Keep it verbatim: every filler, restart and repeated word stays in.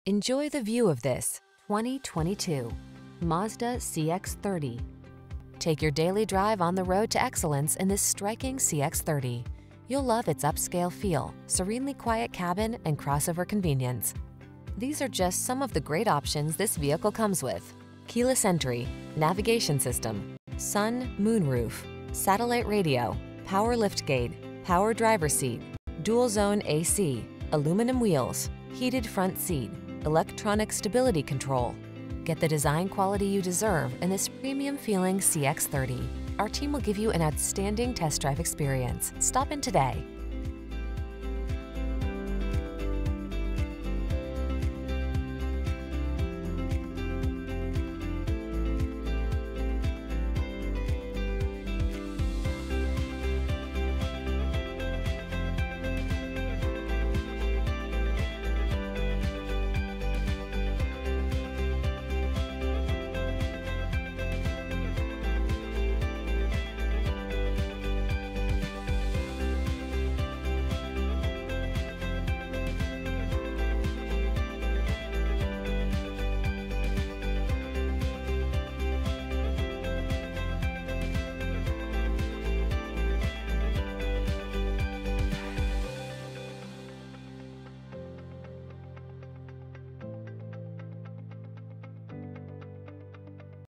Enjoy the view of this twenty twenty-two Mazda C X thirty. Take your daily drive on the road to excellence in this striking C X thirty. You'll love its upscale feel, serenely quiet cabin, and crossover convenience. These are just some of the great options this vehicle comes with: keyless entry, navigation system, sun, moonroof, satellite radio, power liftgate, power driver seat, dual zone A C, aluminum wheels, heated front seat, electronic stability control. Get the design quality you deserve in this premium feeling C X thirty. Our team will give you an outstanding test drive experience. Stop in today.